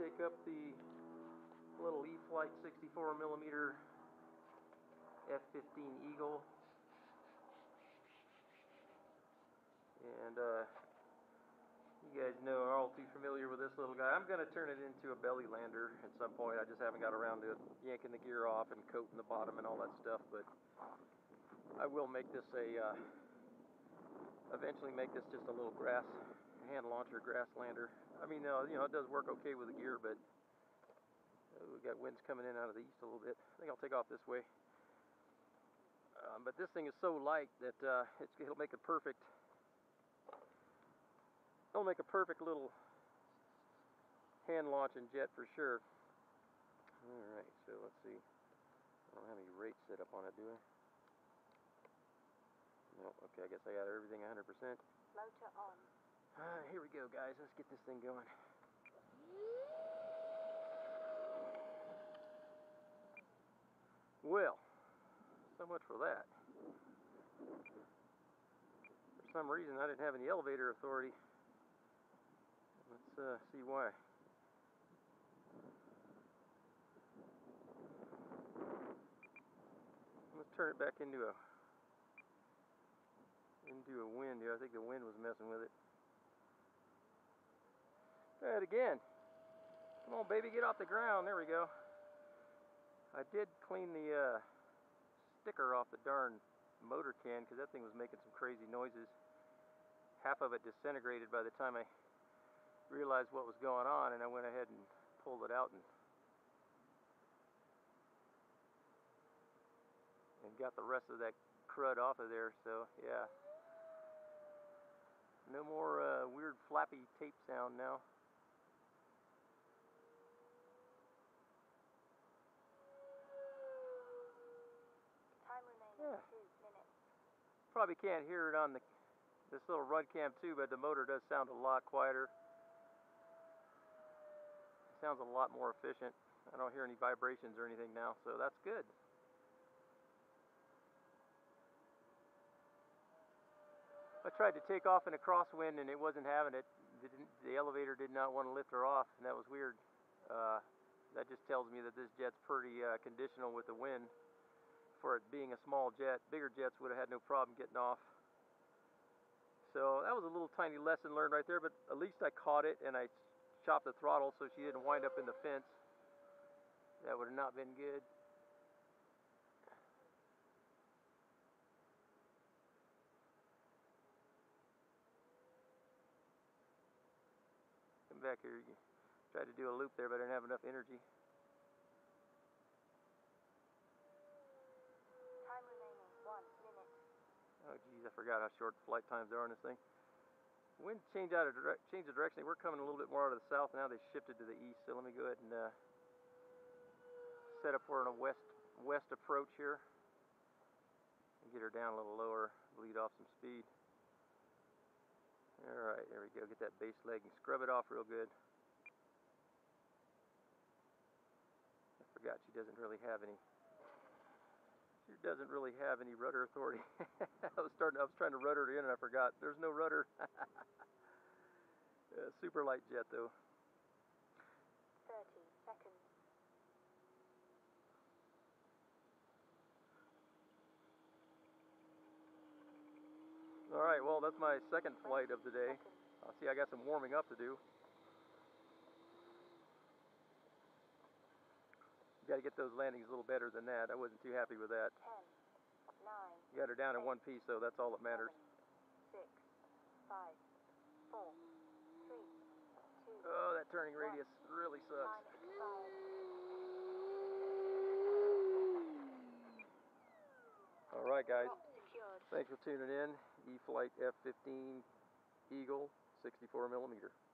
take up the little Eflite 64mm F-15 Eagle, and you guys know, are all too familiar with this little guy. I'm going to turn it into a belly lander at some point. I just haven't got around to yanking the gear off and coating the bottom and all that stuff, but I will make this eventually make this just a little hand launcher grass lander. I mean, you know, it does work okay with the gear, but we've got winds coming in out of the east a little bit. I think I'll take off this way. But this thing is so light that it'll make a perfect little hand launching jet for sure. Alright, so let's see. I don't have any rates set up on it, do I? No, okay, I guess I got everything 100%. Motor on. Here we go, guys. Let's get this thing going. Well, so much for that. For some reason, I didn't have any elevator authority. Let's see why. Let's turn it back into a wind here. I think the wind was messing with it. Try it again. Come on, baby, get off the ground. There we go. I did clean the sticker off the darn motor can because that thing was making some crazy noises. Half of it disintegrated by the time I realized what was going on, and I went ahead and pulled it out and got the rest of that crud off of there. So yeah, no more weird flappy tape sound now. Time remaining 2 minutes. Probably can't hear it on this little run cam too, but the motor does sound a lot quieter. It sounds a lot more efficient. I don't hear any vibrations or anything now, so that's good. I tried to take off in a crosswind and it wasn't having it. The elevator did not want to lift her off, and that was weird. That just tells me that this jet's pretty conditional with the wind for it being a small jet. Bigger jets would have had no problem getting off. So that was a little tiny lesson learned right there, but at least I caught it and I chopped the throttle so she didn't wind up in the fence. That would have not been good. Come back here. Tried to do a loop there, but I didn't have enough energy. Time remaining 1 minute. Oh geez, I forgot how short the flight times are on this thing. Wind changed of direction. They were coming a little bit more out of the south. Now they shifted to the east. So let me go ahead and set up for a west approach here and get her down a little lower, bleed off some speed. All right, there we go. Get that base leg and scrub it off real good. I forgot she doesn't really have any. She doesn't really have any rudder authority. I was trying to rudder it in and I forgot. There's no rudder. Super light jet though. 30 seconds. All right, well, that's my second flight of the day. See, I got some warming up to do. You got to get those landings a little better than that. I wasn't too happy with that. 10, 9. You got her down in one piece, so that's all that matters. 6, 5, 4, 3, 2. Oh, that turning radius really sucks. All right, guys. Thanks for tuning in. Eflite F-15 Eagle 64mm.